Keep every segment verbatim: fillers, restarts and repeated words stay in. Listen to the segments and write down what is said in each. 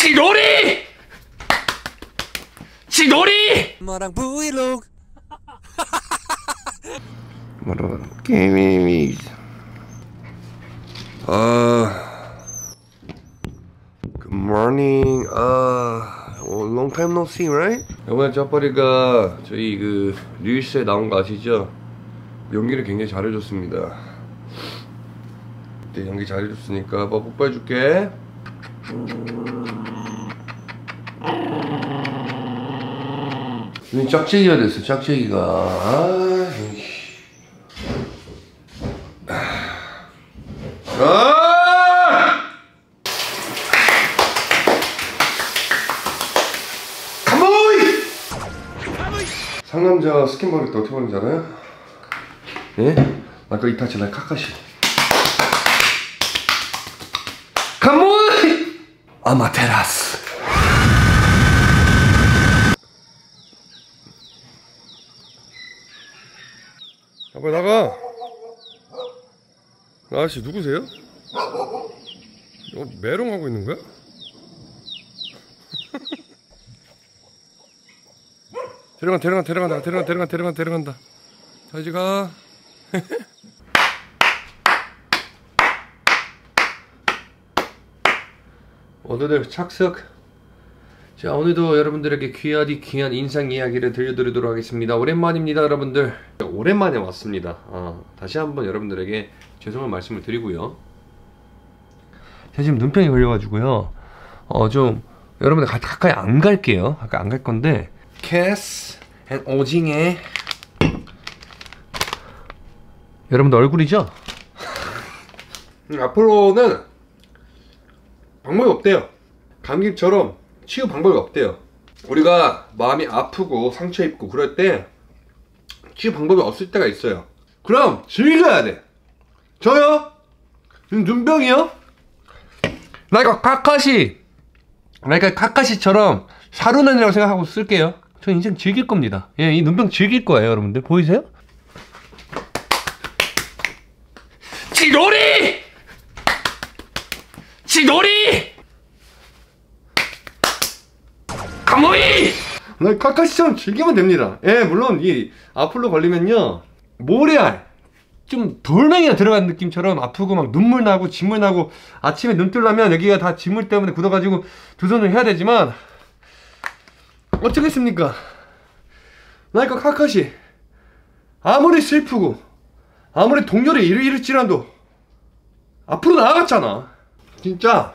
지돌이! 지돌이! 뭐랑 브이로그 뭐로 게임이 아 Good morning. 아 long time no see, right? 이번에 짜파리가 저희 그 릴스에 나온 거 아시죠? 연기를 굉장히 잘해줬습니다. 그때 연기 잘해줬으니까 뭐 뽀뽀해줄게. 눈이 짝짝이가 됐어. 짝짝이가. 아, 아! 카모이! 상남자 스킨 바를 때 어떻게 바르는지 알아요? 예? 아까 이타치 나 카카시. 카모이! 아마테라스. 아, 빨리 나가. 아저씨 누구세요? 이거 메롱하고 있는 거야? 데려간다 데려간다 데려간다 데려간다 데려간다 데려간다 데려간다. 자 이제 가. 모두들 착석. 자 오늘도 여러분들에게 귀하디 귀한 인상 이야기를 들려드리도록 하겠습니다. 오랜만입니다 여러분들. 오랜만에 왔습니다. 어, 다시 한번 여러분들에게 죄송한 말씀을 드리고요. 제가 지금 눈병이 걸려가지고요. 어 좀 여러분들 가, 가까이 안 갈게요. 가까이 안 갈 건데 캐스 앤 오징에 여러분들 얼굴이죠? 앞으로는 방법이 없대요. 감기처럼 치유 방법이 없대요. 우리가 마음이 아프고 상처 입고 그럴 때 치유 방법이 없을 때가 있어요. 그럼 즐겨야 돼. 저요? 눈병이요? 나이가 카카시 나이가 카카시처럼 사루난이라고 생각하고 쓸게요. 저 인생 즐길 겁니다. 예, 이 눈병 즐길 거예요 여러분들. 보이세요? 지돌이! 지돌이! 카모이! 나 카카시처럼 즐기면 됩니다. 예, 물론 이 악플로 걸리면요 모래알 좀 돌멩이가 들어간 느낌처럼 아프고 막 눈물 나고 진물 나고 아침에 눈 뜨려면 여기가 다 진물 때문에 굳어가지고 두 손을 해야 되지만 어쩌겠습니까? 나이가 카카시 아무리 슬프고 아무리 동료를 이를 잃을지라도 앞으로 나아갔잖아. 진짜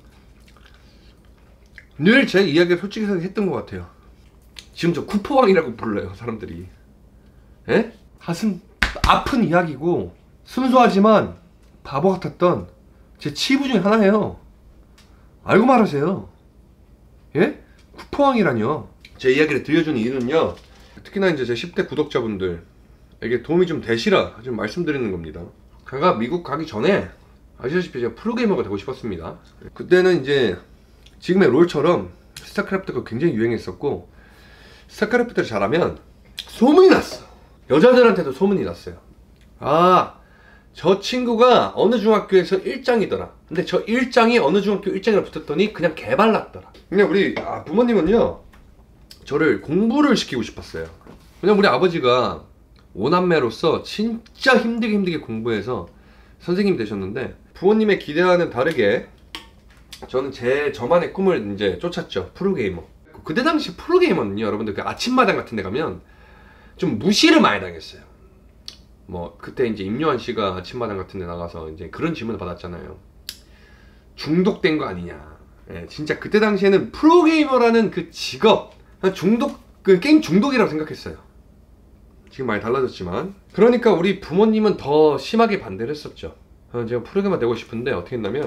늘 제 이야기를 솔직히 했던 것 같아요. 지금 저 쿠포왕이라고 불러요 사람들이. 예? 가슴 아픈 이야기고 순수하지만 바보 같았던 제 치부 중에 하나예요. 알고 말하세요. 예? 쿠포왕이라뇨. 제 이야기를 들려주는 이유는요 특히나 이제 제 십 대 구독자분들에게 도움이 좀 되시라 좀 말씀드리는 겁니다. 제가 미국 가기 전에 아시다시피 제가 프로게이머가 되고 싶었습니다. 그때는 이제 지금의 롤처럼 스타크래프트가 굉장히 유행했었고 스타크래프트를 잘하면 소문이 났어. 여자들한테도 소문이 났어요. 아, 저 친구가 어느 중학교에서 일장이더라. 근데 저 일장이 어느 중학교 일장이라 붙었더니 그냥 개발났더라. 그냥 우리 아, 부모님은요 저를 공부를 시키고 싶었어요. 그냥 우리 아버지가 오남매로서 진짜 힘들게 힘들게 공부해서 선생님이 되셨는데 부모님의 기대와는 다르게 저는 제 저만의 꿈을 이제 쫓았죠. 프로게이머. 그때 당시 프로게이머는요 여러분들 그 아침마당 같은 데 가면 좀 무시를 많이 당했어요. 뭐 그때 이제 임요한 씨가 아침마당 같은 데 나가서 이제 그런 질문을 받았잖아요. 중독된 거 아니냐. 예, 진짜 그때 당시에는 프로게이머라는 그 직업 중독, 그 게임 중독이라고 생각했어요. 지금 많이 달라졌지만. 그러니까 우리 부모님은 더 심하게 반대를 했었죠. 제가 프로게이머 되고 싶은데 어떻게 했냐면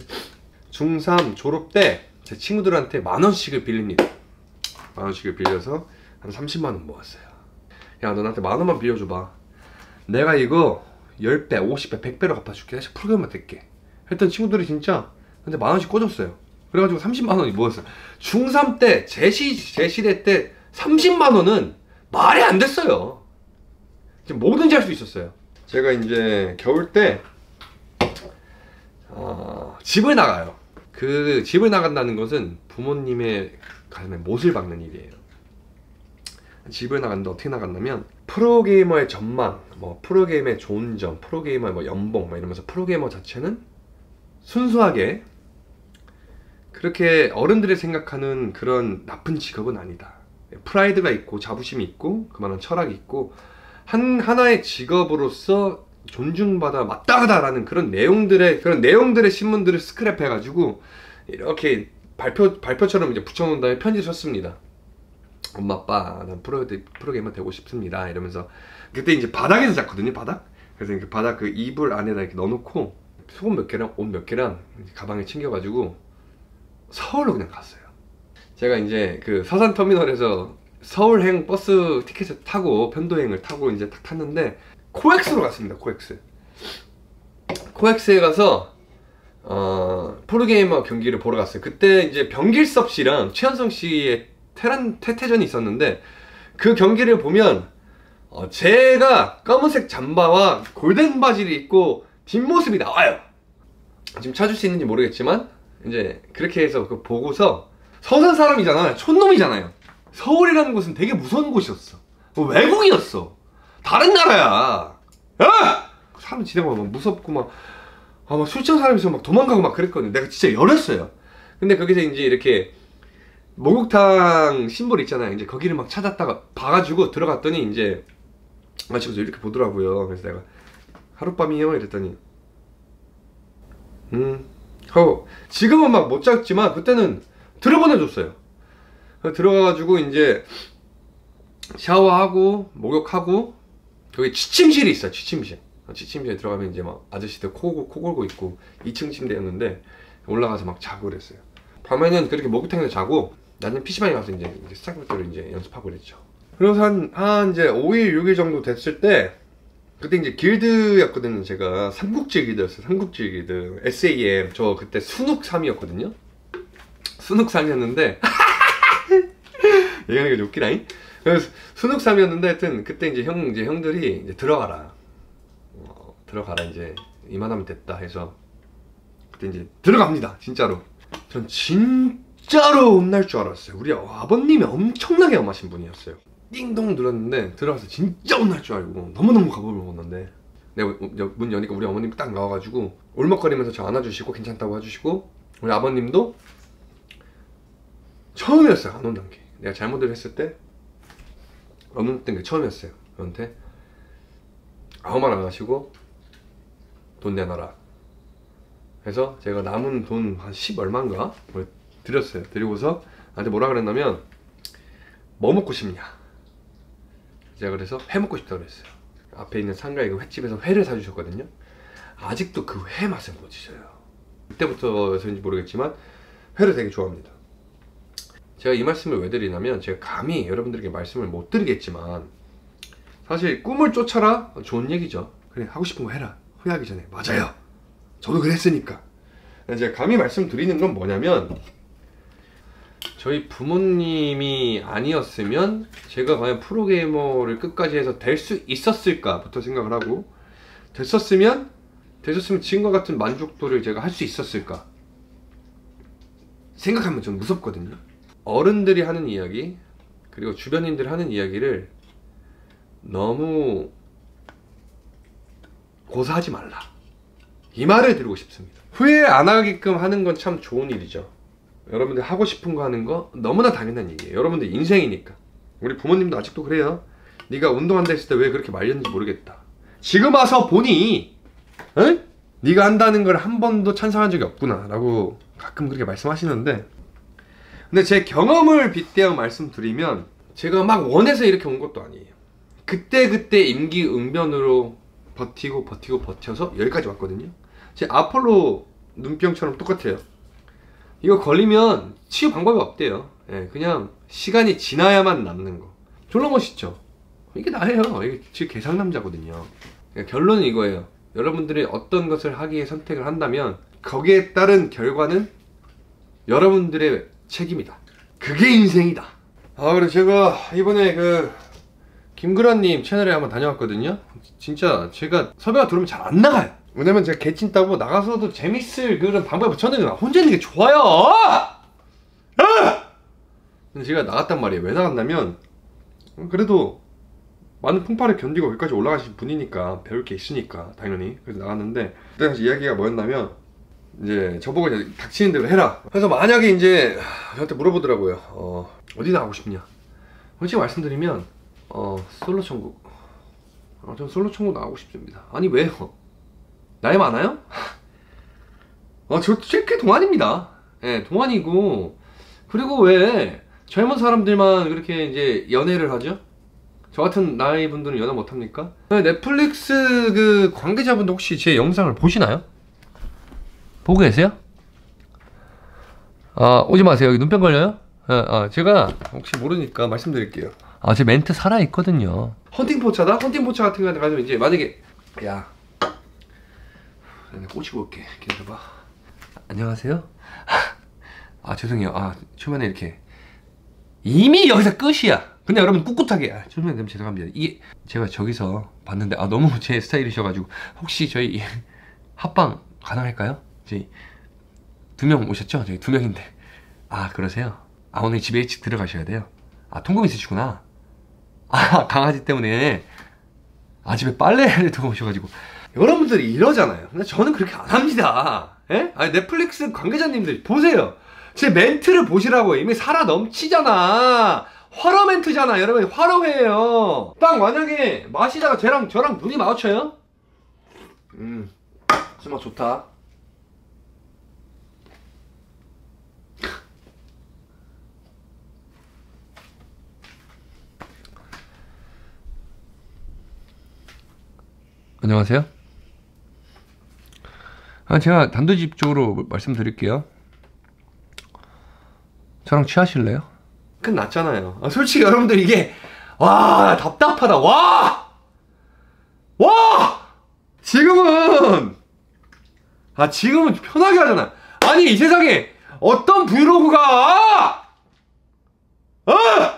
중삼 졸업 때 제 친구들한테 만원씩을 빌립니다. 만원씩을 빌려서 한 삼십만 원 모았어요. 야 너 나한테 만원만 빌려줘봐. 내가 이거 십 배, 오십 배, 백 배로 갚아줄게. 다시 프로게이머 될게. 했던 친구들이 진짜 근데 만원씩 꽂았어요. 그래가지고 삼십만 원이 모였어요. 중삼 때 제 시, 제 시대 때 삼십만 원은 말이 안 됐어요. 지금 뭐든지 할 수 있었어요. 제가 이제 겨울 때 어, 집을 나가요. 그 집을 나간다는 것은 부모님의 가슴에 못을 박는 일이에요. 집을 나간다 어떻게 나간다면 프로게이머의 전망, 뭐 프로게이머의 좋은 점, 프로게이머의 뭐 연봉 뭐 이러면서 프로게이머 자체는 순수하게 그렇게 어른들이 생각하는 그런 나쁜 직업은 아니다. 프라이드가 있고 자부심이 있고 그만한 철학이 있고 한 하나의 직업으로서 존중받아 마땅하다라는 그런 내용들의 그런 내용들의 신문들을 스크랩해가지고 이렇게 발표 발표처럼 이제 붙여놓은 다음에 편지 썼습니다. 엄마 아빠 난 프로 프로게이머 되고 싶습니다 이러면서. 그때 이제 바닥에서 잤거든요. 바닥. 그래서 이렇게 바닥 그 이불 안에다 이렇게 넣어놓고 속옷 몇 개랑 옷 몇 개랑 가방에 챙겨가지고 서울로 그냥 갔어요. 제가 이제 그 서산터미널에서 서울행 버스 티켓을 타고 편도행을 타고 이제 딱 탔는데 코엑스로 갔습니다. 코엑스. 코엑스에 가서 어, 프로게이머 경기를 보러 갔어요. 그때 이제 병길섭 씨랑 최현성 씨의 테란 태태전이 있었는데 그 경기를 보면 어, 제가 검은색 잠바와 골든 바지를 입고 뒷모습이 나와요. 지금 찾을 수 있는지 모르겠지만 이제 그렇게 해서 그 보고서 서산 사람이잖아. 촌놈이잖아요. 서울이라는 곳은 되게 무서운 곳이었어. 외국이었어. 다른 나라야. 야! 사람 지나가면 막 무섭고 막, 아, 막 술취한 사람이 있으면 막 도망가고 막 그랬거든. 내가 진짜 열었어요. 근데 거기서 이제 이렇게 목욕탕 심볼 있잖아요. 이제 거기를 막 찾았다가 봐가지고 들어갔더니 이제 마치고서 이렇게 보더라고요. 그래서 내가 하룻밤이요? 이랬더니 음 하고 지금은 막 못 잡지만 그때는 들어보내줬어요. 들어가가지고 이제 샤워하고 목욕하고 거기 취침실이 있어요. 취침실. 취침실에 들어가면 이제 막 아저씨들 코, 코 골고 있고 이 층 침대였는데 올라가서 막 자고 그랬어요. 밤에는 그렇게 목욕탕에서 자고 나는 피시방에 가서 이제, 이제 스타크래프트를 이제 연습하고 그랬죠. 그래서 한, 한 이제 오 일, 육 일 정도 됐을 때 그때 이제 길드였거든요. 제가 삼국지 길드였어요. 삼국지 길드 에스에이엠. 저 그때 순욱 삼 위였거든요. 순욱 삼 위였는데 얘기하는 게 웃기라잉? 그래서 순욱 삼 위였는데 하여튼 그때 이제 형, 이제 형들이 이제 들어가라. 어, 들어가라 이제 이만하면 됐다 해서 그때 이제 들어갑니다. 진짜로. 전 진짜로 혼날 줄 알았어요. 우리 아버님이 엄청나게 엄하신 분이었어요. 띵동 눌렀는데 들어가서 진짜 혼날 줄 알고 너무너무 겁을 먹었는데 내가 문 여니까 우리 어머님이 딱 나와가지고 울먹거리면서 저 안아주시고 괜찮다고 해주시고 우리 아버님도 처음이었어요. 안 온다는 게. 내가 잘못을 했을 때 안 온다는 게 처음이었어요. 저한테 아무 말 안 하시고 돈 내놔라 해서 제가 남은 돈 한 십 얼마인가 드렸어요. 드리고서 나한테 뭐라 그랬냐면 뭐 먹고 싶냐. 제가 그래서 회 먹고 싶다고 그랬어요. 앞에 있는 상가에 그 횟집에서 회를 사주셨거든요. 아직도 그 회 맛을 못 잊어요. 그때부터였는지 모르겠지만 회를 되게 좋아합니다. 제가 이 말씀을 왜 드리냐면 제가 감히 여러분들에게 말씀을 못 드리겠지만 사실 꿈을 쫓아라 좋은 얘기죠. 그래 하고 싶은 거 해라. 후회하기 전에. 맞아요. 저도 그랬으니까. 제가 감히 말씀드리는 건 뭐냐면 저희 부모님이 아니었으면 제가 과연 프로게이머를 끝까지 해서 될 수 있었을까 부터 생각을 하고 됐었으면 됐었으면 지금과 같은 만족도를 제가 할 수 있었을까 생각하면 좀 무섭거든요. 어른들이 하는 이야기 그리고 주변인들이 하는 이야기를 너무 고사하지 말라 이 말을 드리고 싶습니다. 후회 안 하게끔 하는 건 참 좋은 일이죠. 여러분들 하고 싶은 거 하는 거 너무나 당연한 얘기예요. 여러분들 인생이니까. 우리 부모님도 아직도 그래요. 네가 운동한다 했을 때 왜 그렇게 말렸는지 모르겠다. 지금 와서 보니 에? 네가 한다는 걸 한 번도 찬성한 적이 없구나 라고 가끔 그렇게 말씀하시는데 근데 제 경험을 빗대어 말씀드리면 제가 막 원해서 이렇게 온 것도 아니에요. 그때그때 임기응변으로 버티고 버티고 버텨서 여기까지 왔거든요. 제 아폴로 눈병처럼 똑같아요. 이거 걸리면 치유 방법이 없대요. 예, 그냥 시간이 지나야만 낫는 거. 졸라 멋있죠? 이게 나예요. 이게 지금 개상남자거든요. 그러니까 결론은 이거예요. 여러분들이 어떤 것을 하기에 선택을 한다면 거기에 따른 결과는 여러분들의 책임이다. 그게 인생이다. 아 그리고 제가 이번에 그 김그라님 채널에 한번 다녀왔거든요. 진짜 제가 섭외가 들어오면 잘 안 나가요. 왜냐면 제가 개찐따고 나가서도 재밌을 그런 방법을 저는 혼자 있는 게 좋아요. 아! 근데 제가 나갔단 말이에요. 왜 나갔냐면 그래도 많은 풍파를 견디고 여기까지 올라가신 분이니까 배울 게 있으니까 당연히 그래서 나갔는데 그때 당시 이야기가 뭐였냐면 이제 저보고 이제 닥치는 대로 해라. 그래서 만약에 이제 저한테 물어보더라고요. 어, 어디 나가고 싶냐? 솔직히 말씀드리면 어, 솔로 천국. 어, 전 솔로 천국 나가고 싶습니다. 아니 왜요? 나이 많아요? 어, 저 꽤 동안입니다. 예, 네, 동안이고 그리고 왜 젊은 사람들만 그렇게 이제 연애를 하죠? 저 같은 나이 분들은 연애 못합니까? 넷플릭스 그 관계자분들 혹시 제 영상을 보시나요? 보고 계세요? 아, 오지 마세요. 여기 눈병 걸려요? 아, 아, 제가 혹시 모르니까 말씀드릴게요. 아, 제 멘트 살아있거든요. 헌팅 포차다? 헌팅 포차 같은 거 가지고 이제 만약에 야 내가 꼬시고 올게. 기다려봐. 안녕하세요? 아, 죄송해요. 아, 초면에 이렇게 이미 여기서 끝이야. 근데 여러분 꿋꿋하게 아, 초면에 되면 죄송합니다. 이게 제가 저기서 봤는데 아 너무 제 스타일이셔가지고 혹시 저희 합방 가능할까요? 저희 두 명 오셨죠? 저희 두 명인데 아 그러세요? 아 오늘 집에 일찍 들어가셔야 돼요. 아 통금 있으시구나. 아 강아지 때문에 아 집에 빨래를 두고 오셔가지고 여러분들이 이러잖아요. 근데 저는 그렇게 안 합니다. 예? 아니 넷플릭스 관계자님들 보세요. 제 멘트를 보시라고요. 이미 살아 넘치잖아. 화러 멘트잖아. 여러분 화러해요. 딱 만약에 마시다가 쟤랑 저랑 눈이 마주쳐요? 음 정말 좋다. 안녕하세요. 아, 제가 단도직입적으로 말씀드릴게요. 저랑 취하실래요? 끝났잖아요. 아, 솔직히 여러분들 이게 와 답답하다. 와! 와! 지금은 아 지금은 편하게 하잖아. 아니 이 세상에 어떤 브이로그가 아!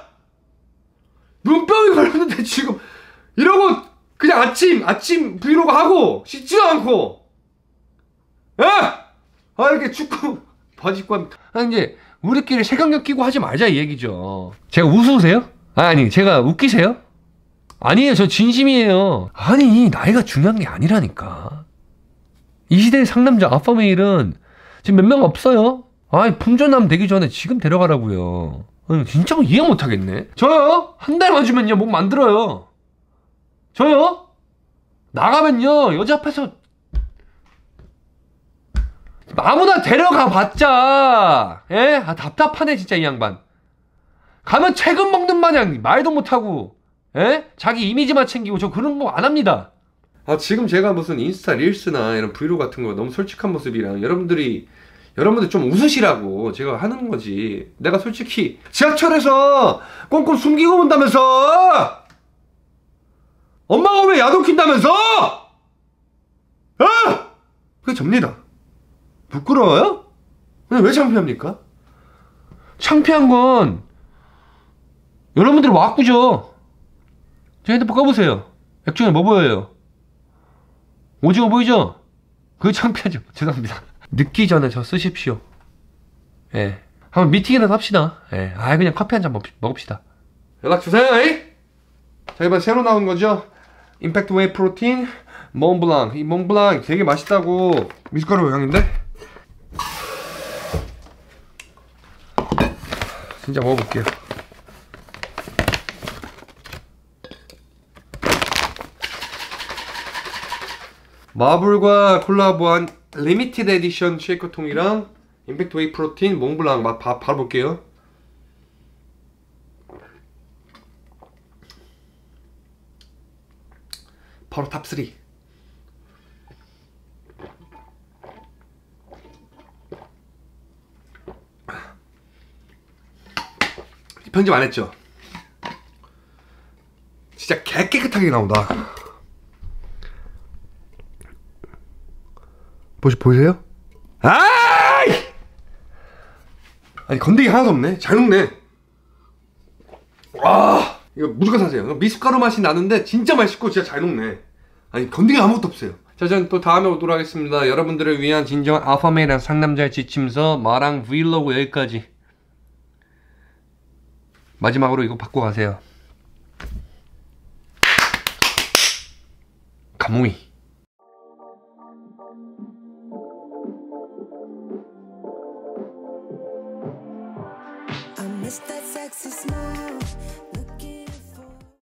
눈병이 걸렸는데 지금 이러고 그냥 아침 아침 브이로그 하고 씻지도 않고 아! 아 이렇게 축구 바지 입고 하면 아 이제 우리끼리 색안경 끼고 하지 말자 이 얘기죠. 제가 웃으세요? 아니 제가 웃기세요? 아니에요. 저 진심이에요. 아니 나이가 중요한 게 아니라니까. 이 시대의 상남자 알파메일은 지금 몇 명 없어요. 아이 품절남 되기 전에 지금 데려가라고요. 아니, 진짜 이해 못하겠네. 저요? 한 달만 주면요 못 만들어요. 저요? 나가면요 여자 앞에서 아무나 데려가 봤자 예? 아 답답하네 진짜 이 양반. 가면 책은 먹는 마냥 말도 못하고 예? 자기 이미지만 챙기고 저 그런 거 안 합니다. 아 지금 제가 무슨 인스타 릴스나 이런 브이로그 같은 거 너무 솔직한 모습이랑 여러분들이 여러분들 좀 웃으시라고 제가 하는 거지. 내가 솔직히 지하철에서 꽁꽁 숨기고 본다면서 엄마가 왜 야동 킨다면서 아! 그게 접니다. 부끄러워요? 왜 창피합니까? 창피한 건 여러분들이 와꾸죠. 제 핸드폰 꺼보세요. 액정에 뭐 보여요? 오징어 보이죠? 그게 창피하죠. 죄송합니다. 늦기 전에 저 쓰십시오. 예. 한번 미팅이라도 합시다. 예. 아 그냥 커피 한 잔 먹읍시다. 연락 주세요. 에이? 자 이번 새로 나온 거죠. 임팩트 웨이 프로틴 몽블랑. 이 몽블랑 되게 맛있다고. 미숫가루 영양인데 진짜 먹어볼게요. 마블과 콜라보한 리미티드 에디션 쉐이커통이랑 임팩트 웨이 프로틴 몽블랑 맛 바, 바로 볼게요. 바로 탑삼. 편집 안 했죠? 진짜 개 깨끗하게 나온다. 보시, 보이세요? 아이! 아니 건더기 하나도 없네. 잘 녹네. 와 이거 무조건 사세요. 미숫가루 맛이 나는데 진짜 맛있고 진짜 잘 녹네. 아니 건더기 아무것도 없어요. 자, 전 또 다음에 오도록 하겠습니다. 여러분들을 위한 진정한 알파메이랑 상남자의 지침서 마랑 브이로그 여기까지. 마지막으로 이거 받고 가세요. 가무이. I miss that sexy smile.